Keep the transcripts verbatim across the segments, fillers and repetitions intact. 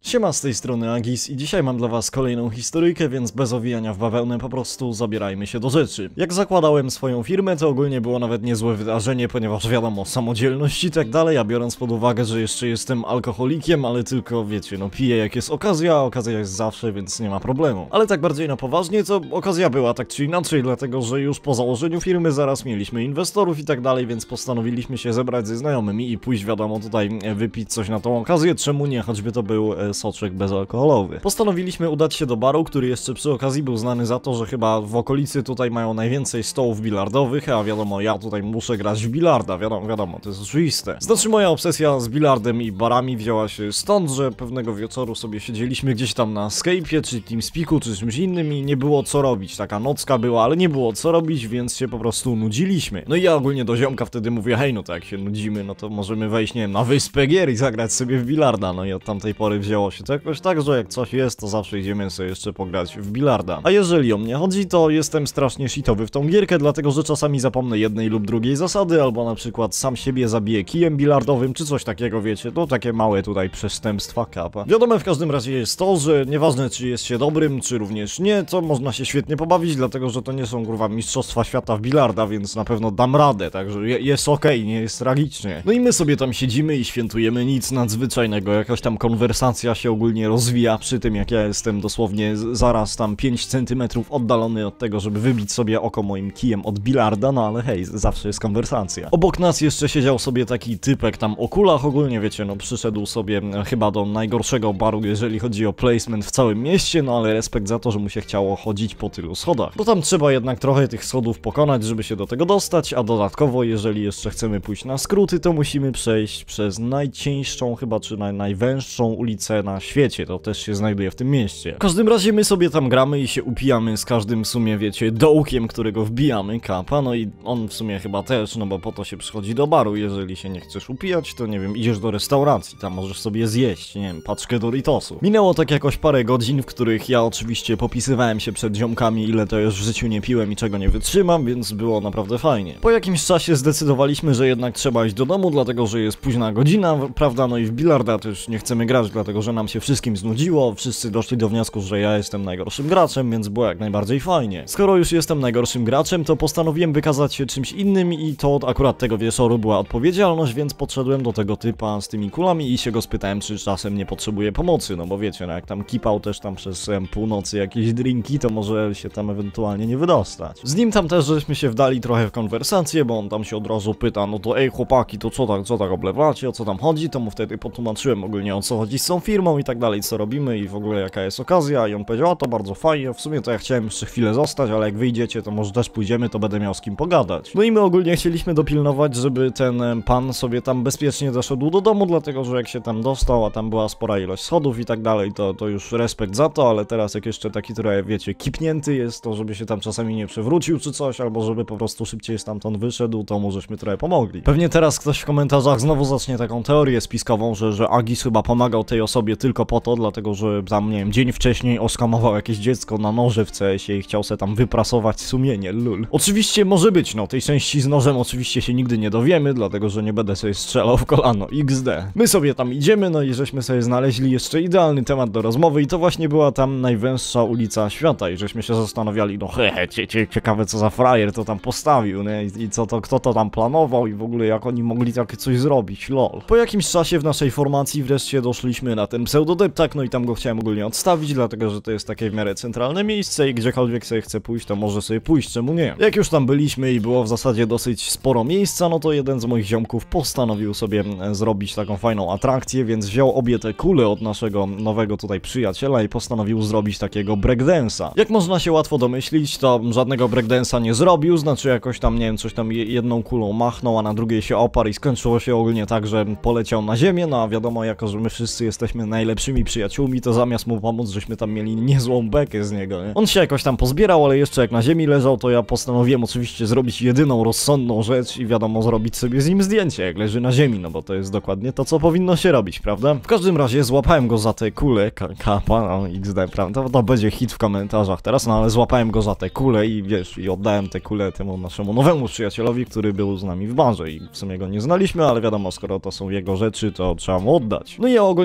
Siema, z tej strony Agis i dzisiaj mam dla was kolejną historyjkę, więc bez owijania w bawełnę po prostu zabierajmy się do rzeczy. Jak zakładałem swoją firmę, to ogólnie było nawet niezłe wydarzenie, ponieważ wiadomo, samodzielność i tak dalej, a biorąc pod uwagę, że jeszcze jestem alkoholikiem, ale tylko wiecie, no piję jak jest okazja, a okazja jest zawsze, więc nie ma problemu. Ale tak bardziej na poważnie, to okazja była tak czy inaczej, dlatego że już po założeniu firmy zaraz mieliśmy inwestorów i tak dalej, więc postanowiliśmy się zebrać ze znajomymi i pójść wiadomo tutaj wypić coś na tą okazję, czemu nie, choćby to był soczek bezalkoholowy. Postanowiliśmy udać się do baru, który jeszcze przy okazji był znany za to, że chyba w okolicy tutaj mają najwięcej stołów bilardowych, a wiadomo, ja tutaj muszę grać w bilarda, wiadomo, wiadomo, to jest oczywiste. Znaczy moja obsesja z bilardem i barami wzięła się stąd, że pewnego wieczoru sobie siedzieliśmy gdzieś tam na Skype'ie, czy TeamSpeaku, czy czymś innym i nie było co robić, taka nocka była, ale nie było co robić, więc się po prostu nudziliśmy. No i ja ogólnie do ziomka wtedy mówię, hej, no to jak się nudzimy, no to możemy wejść, nie wiem, na wyspę gier i zagrać sobie w bilarda, no i od tamtej pory wzięło się to jakoś tak, że jak coś jest, to zawsze idziemy sobie jeszcze pograć w bilarda. A jeżeli o mnie chodzi, to jestem strasznie shitowy w tą gierkę, dlatego że czasami zapomnę jednej lub drugiej zasady, albo na przykład sam siebie zabiję kijem bilardowym, czy coś takiego, wiecie, to takie małe tutaj przestępstwa kapa. Wiadomo w każdym razie jest to, że nieważne czy jest się dobrym, czy również nie, to można się świetnie pobawić, dlatego że to nie są kurwa mistrzostwa świata w bilarda, więc na pewno dam radę, także je, jest okej, okay, nie jest tragicznie. No i my sobie tam siedzimy i świętujemy, nic nadzwyczajnego, jakaś tam konwersacja się ogólnie rozwija przy tym, jak ja jestem dosłownie zaraz tam pięć centymetrów oddalony od tego, żeby wybić sobie oko moim kijem od bilarda, no ale hej, zawsze jest konwersacja. Obok nas jeszcze siedział sobie taki typek tam o kulach, ogólnie wiecie, no przyszedł sobie chyba do najgorszego baru, jeżeli chodzi o placement w całym mieście, no ale respekt za to, że mu się chciało chodzić po tylu schodach. Bo tam trzeba jednak trochę tych schodów pokonać, żeby się do tego dostać, a dodatkowo, jeżeli jeszcze chcemy pójść na skróty, to musimy przejść przez najcieńszą chyba, czy naj, najwęższą ulicę na świecie, to też się znajduje w tym mieście. W każdym razie my sobie tam gramy i się upijamy z każdym w sumie, wiecie, dołkiem, którego wbijamy, kapa, no i on w sumie chyba też, no bo po to się przychodzi do baru, jeżeli się nie chcesz upijać, to nie wiem, idziesz do restauracji, tam możesz sobie zjeść, nie wiem, paczkę Doritosów. Minęło tak jakoś parę godzin, w których ja oczywiście popisywałem się przed ziomkami, ile to już w życiu nie piłem i czego nie wytrzymam, więc było naprawdę fajnie. Po jakimś czasie zdecydowaliśmy, że jednak trzeba iść do domu, dlatego że jest późna godzina, prawda, no i w bilarda też nie chcemy grać, dlatego że nam się wszystkim znudziło, wszyscy doszli do wniosku, że ja jestem najgorszym graczem, więc było jak najbardziej fajnie. Skoro już jestem najgorszym graczem, to postanowiłem wykazać się czymś innym i to akurat tego wieczoru była odpowiedzialność, więc podszedłem do tego typa z tymi kulami i się go spytałem, czy czasem nie potrzebuje pomocy, no bo wiecie, no jak tam kipał też tam przez em, północy jakieś drinki, to może się tam ewentualnie nie wydostać. Z nim tam też żeśmy się wdali trochę w konwersację, bo on tam się od razu pyta, no to ej chłopaki, to co tak, co tak oblewacie, o co tam chodzi, to mu wtedy potłumaczyłem ogólnie o co chodzi z tą firmą i tak dalej, co robimy i w ogóle jaka jest okazja i on powiedział, a to bardzo fajnie, w sumie to ja chciałem jeszcze chwilę zostać, ale jak wyjdziecie, to może też pójdziemy, to będę miał z kim pogadać. No i my ogólnie chcieliśmy dopilnować, żeby ten pan sobie tam bezpiecznie doszedł do domu, dlatego że jak się tam dostał, a tam była spora ilość schodów i tak dalej, to, to już respekt za to, ale teraz jak jeszcze taki trochę, wiecie, kipnięty jest, to żeby się tam czasami nie przewrócił czy coś, albo żeby po prostu szybciej stamtąd wyszedł, to mu żeśmy trochę pomogli. Pewnie teraz ktoś w komentarzach znowu zacznie taką teorię spiskową, że, że Agis chyba pomagał tej osobie tylko po to, dlatego że tam, nie wiem, dzień wcześniej oskamował jakieś dziecko na noże w C S ie i chciał se tam wyprasować sumienie, lul. Oczywiście może być, no, tej części z nożem oczywiście się nigdy nie dowiemy, dlatego że nie będę sobie strzelał w kolano, iks de. My sobie tam idziemy, no i żeśmy sobie znaleźli jeszcze idealny temat do rozmowy i to właśnie była tam najwęższa ulica świata i żeśmy się zastanawiali, no hehe, cie, cie, ciekawe co za frajer to tam postawił, nie? I, i co to, kto to tam planował i w ogóle jak oni mogli takie coś zrobić, lol. Po jakimś czasie w naszej formacji wreszcie doszliśmy na ten pseudodeptak, no i tam go chciałem ogólnie odstawić, dlatego że to jest takie w miarę centralne miejsce i gdziekolwiek sobie chce pójść, to może sobie pójść, czemu nie? Jak już tam byliśmy i było w zasadzie dosyć sporo miejsca, no to jeden z moich ziomków postanowił sobie zrobić taką fajną atrakcję, więc wziął obie te kule od naszego nowego tutaj przyjaciela i postanowił zrobić takiego breakdance'a. Jak można się łatwo domyślić, to żadnego breakdance'a nie zrobił, znaczy jakoś tam, nie wiem, coś tam jedną kulą machnął, a na drugiej się oparł i skończyło się ogólnie tak, że poleciał na ziemię, no a wiadomo, jako że my wszyscy jesteśmy najlepszymi przyjaciółmi, to zamiast mu pomóc, żeśmy tam mieli niezłą bekę z niego, nie? On się jakoś tam pozbierał, ale jeszcze jak na ziemi leżał, to ja postanowiłem oczywiście zrobić jedyną rozsądną rzecz i wiadomo, zrobić sobie z nim zdjęcie, jak leży na ziemi, no bo to jest dokładnie to, co powinno się robić, prawda? W każdym razie złapałem go za te kule, kapa, no iks de, prawda? To, to będzie hit w komentarzach teraz, no ale złapałem go za te kule i wiesz, i oddałem te kule temu naszemu nowemu przyjacielowi, który był z nami w barze i w sumie go nie znaliśmy, ale wiadomo, skoro to są jego rzeczy, to trzeba mu oddać. No i ja ogólnie mu tam powiedziałem,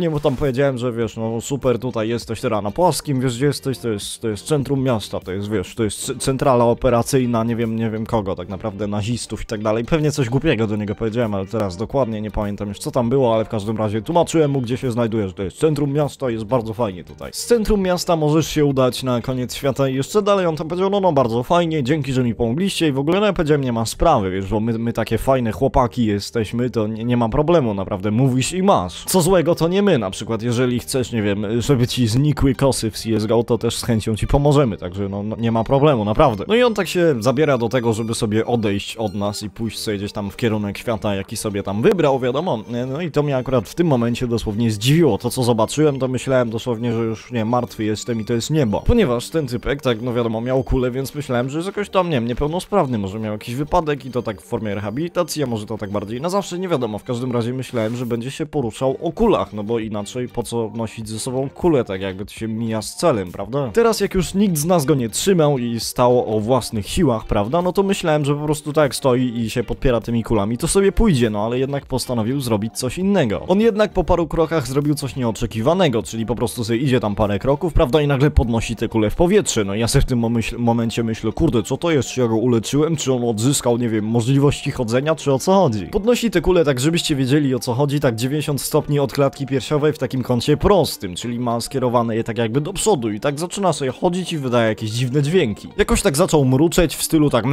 powiedziałem, że wiesz, no super, tutaj jesteś teraz na płaskim, wiesz gdzie jesteś, to jest, to jest centrum miasta, to jest, wiesz, to jest centrala operacyjna, nie wiem, nie wiem kogo, tak naprawdę nazistów i tak dalej. Pewnie coś głupiego do niego powiedziałem, ale teraz dokładnie nie pamiętam już co tam było, ale w każdym razie tłumaczyłem mu, gdzie się znajdujesz, to jest centrum miasta, jest bardzo fajnie tutaj. Z centrum miasta możesz się udać na koniec świata i jeszcze dalej. On tam powiedział, no no bardzo fajnie, dzięki, że mi pomogliście i w ogóle, no ja powiedziałem, nie ma sprawy, wiesz, bo my, my takie fajne chłopaki jesteśmy, to nie, nie ma problemu, naprawdę, mówisz i masz. Co złego to nie my, na przykład, jeżeli chcesz, nie wiem, żeby ci znikły kosy w C S G O, to też z chęcią ci pomożemy, także no, no nie ma problemu, naprawdę. No i on tak się zabiera do tego, żeby sobie odejść od nas i pójść sobie gdzieś tam w kierunek świata, jaki sobie tam wybrał, wiadomo, no i to mnie akurat w tym momencie dosłownie zdziwiło. To, co zobaczyłem, to myślałem dosłownie, że już, nie, martwy jestem i to jest niebo. Ponieważ ten typek, tak, no wiadomo, miał kulę, więc myślałem, że jest jakoś tam, nie wiem, niepełnosprawny, może miał jakiś wypadek i to tak w formie rehabilitacji, a może to tak bardziej na zawsze, nie wiadomo. W każdym razie myślałem, że będzie się poruszał o kulach, no bo inaczej po co nosić ze sobą kulę, tak jakby to się mija z celem, prawda? Teraz jak już nikt z nas go nie trzymał i stało o własnych siłach, prawda, no to myślałem, że po prostu tak stoi i się podpiera tymi kulami, to sobie pójdzie, no ale jednak postanowił zrobić coś innego. On jednak po paru krokach zrobił coś nieoczekiwanego, czyli po prostu sobie idzie tam parę kroków, prawda, i nagle podnosi te kule w powietrze. No i ja sobie w tym momyśl momencie myślę, kurde, co to jest, czy ja go uleczyłem, czy on odzyskał, nie wiem, możliwości chodzenia, czy o co chodzi? Podnosi te kule tak, żebyście wiedzieli o co chodzi, tak dziewięćdziesiąt stopni od klatki piersiowej w takim kącie prostym, czyli ma skierowane je tak jakby do przodu i tak zaczyna sobie chodzić i wydaje jakieś dziwne dźwięki. Jakoś tak zaczął mruczeć w stylu tak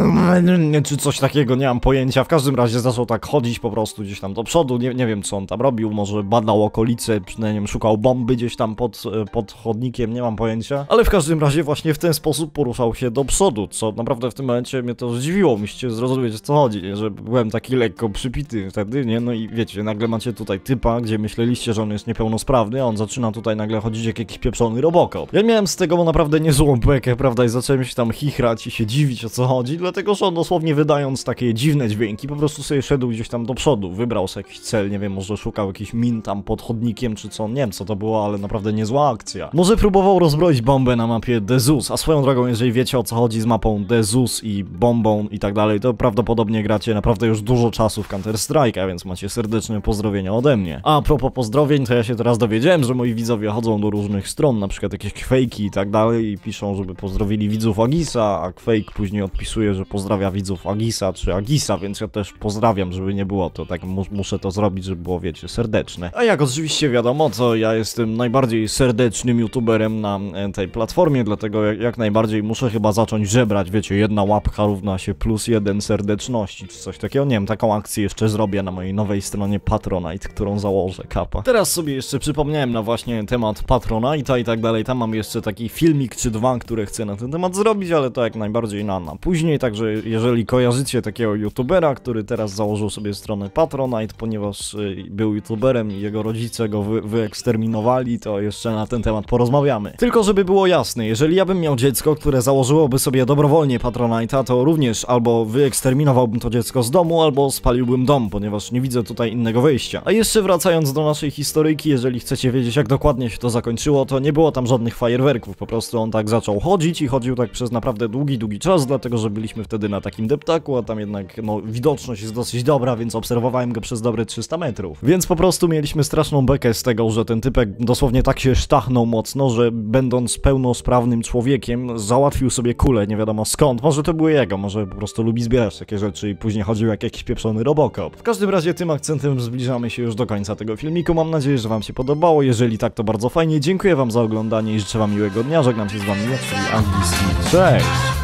czy coś takiego, nie mam pojęcia, w każdym razie zaczął tak chodzić po prostu gdzieś tam do przodu, nie, nie wiem co on tam robił, może badał okolice, przynajmniej szukał bomby gdzieś tam pod, pod chodnikiem, nie mam pojęcia, ale w każdym razie właśnie w ten sposób poruszał się do przodu, co naprawdę w tym momencie mnie to zdziwiło, musicie zrozumieć o co chodzi, nie? Że byłem taki lekko przypity wtedy, nie, no i wiecie, nagle macie tutaj typa, gdzie myśleliście, że on jest niepełnosprawny, a on zaczyna tutaj nagle chodzić jak jakiś pieprzony Robocop. Ja miałem z tego naprawdę niezłą bekę, prawda, i zacząłem się tam chichrać i się dziwić o co chodzi, dlatego że on dosłownie wydając takie dziwne dźwięki, po prostu sobie szedł gdzieś tam do przodu, wybrał sobie jakiś cel, nie wiem, może szukał jakichś min tam pod chodnikiem, czy co, nie wiem co to było, ale naprawdę niezła akcja. Może próbował rozbroić bombę na mapie Dezus, a swoją drogą, jeżeli wiecie o co chodzi z mapą Dezus i bombą i tak dalej, to prawdopodobnie gracie naprawdę już dużo czasu w Counter Strike'a, więc macie serdeczne pozdrowienia ode mnie. A propos pozdrowień, to ja się teraz dowiedziałem, że moi widzowie chodzą do różnych stron, na przykład jakieś Quake'i i tak dalej i piszą, żeby pozdrowili widzów Agisa, a Quake później odpisuje, że pozdrawia widzów Agisa czy Agisa, więc ja też pozdrawiam, żeby nie było to, tak mu muszę to zrobić, żeby było, wiecie, serdeczne. A jak oczywiście wiadomo, to ja jestem najbardziej serdecznym youtuberem na tej platformie, dlatego jak, jak najbardziej muszę chyba zacząć żebrać, wiecie, jedna łapka równa się plus jeden serdeczności, czy coś takiego, nie wiem, taką akcję jeszcze zrobię na mojej nowej stronie Patronite, którą założę, kapa. Teraz sobie jeszcze przypomniałem na właśnie temat Patronite'a i tak dalej, tam mam jeszcze taki filmik czy dwa, które chcę na ten temat zrobić, ale to jak najbardziej na, na później, także jeżeli kojarzycie takiego youtubera, który teraz założył sobie stronę Patronite, ponieważ y, był youtuberem i jego rodzice go wy, wyeksterminowali, to jeszcze na ten temat porozmawiamy. Tylko żeby było jasne, jeżeli ja bym miał dziecko, które założyłoby sobie dobrowolnie Patronite'a, to również albo wyeksterminowałbym to dziecko z domu, albo spaliłbym dom, ponieważ nie widzę tutaj innego wyjścia. A jeszcze wracając do naszej historyjki, jeżeli chcecie wiedzieć jak dokładnie się to zakończyło, to nie było tam żadnych fajerwerków, po prostu on tak zaczął chodzić i chodził tak przez naprawdę długi, długi czas, dlatego że byliśmy wtedy na takim deptaku, a tam jednak no widoczność jest dosyć dobra, więc obserwowałem go przez dobre trzysta metrów. Więc po prostu mieliśmy straszną bekę z tego, że ten typek dosłownie tak się sztachnął mocno, że będąc pełnosprawnym człowiekiem załatwił sobie kulę, nie wiadomo skąd. Może to były jego, może po prostu lubi zbierać takie rzeczy i później chodził jak jakiś pieprzony Robocop. W każdym razie tym akcentem zbliżamy się już do końca tego filmiku. Mam nadzieję, że wam się podobało. Jeżeli tak, to bardzo fajnie. Dziękuję wam za oglądanie i życzę wam miłego dnia. Żegnam się z wami, czyli Angiski. Cześć!